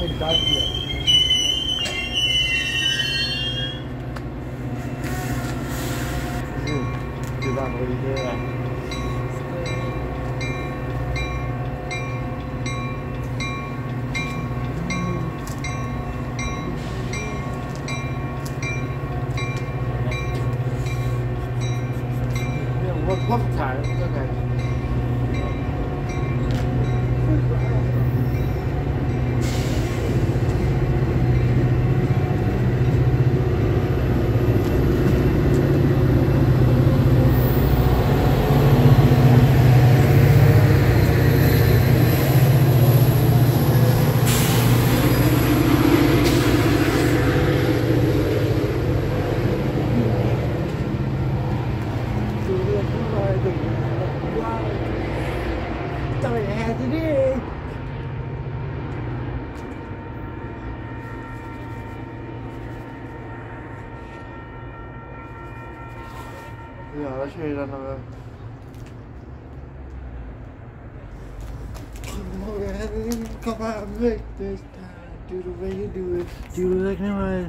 Take that here. Do that what you do there. What time? Okay. Yeah, I'll show you another. Come out and make this time. Do the way you do it. Do it like no way.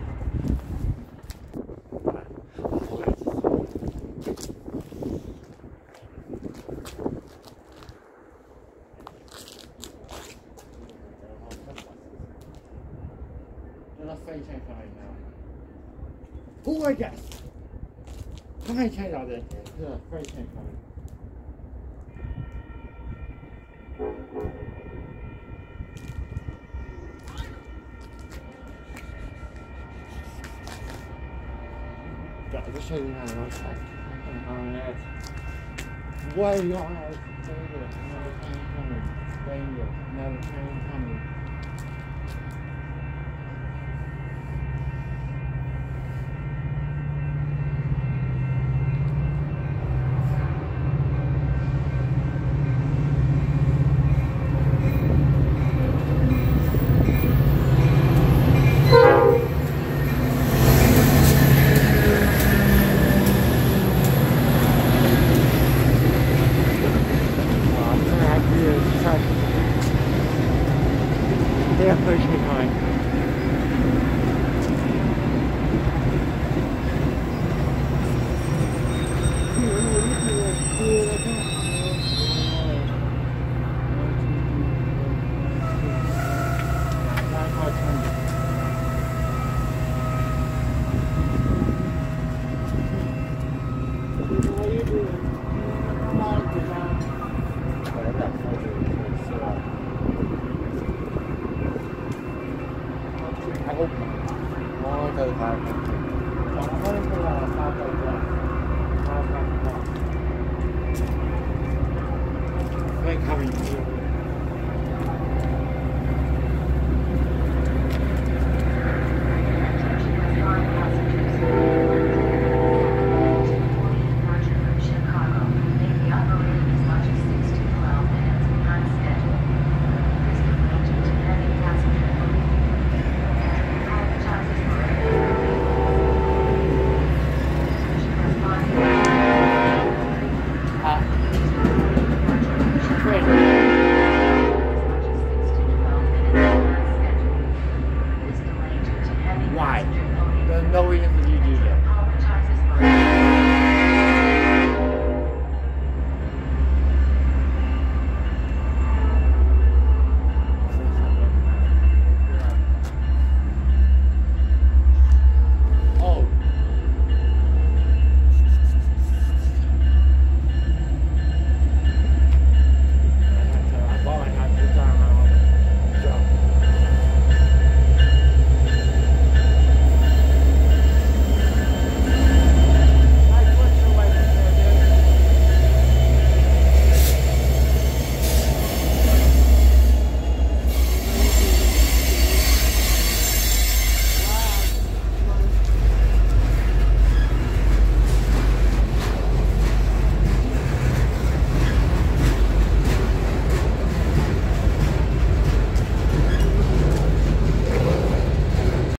There's a free check right now. Oh, I guess. Come on, check out this. There's a free check coming. I'll show you now. Way on it. Danger. Another train coming. Danger. Another train coming. They are pushing high. What are you doing?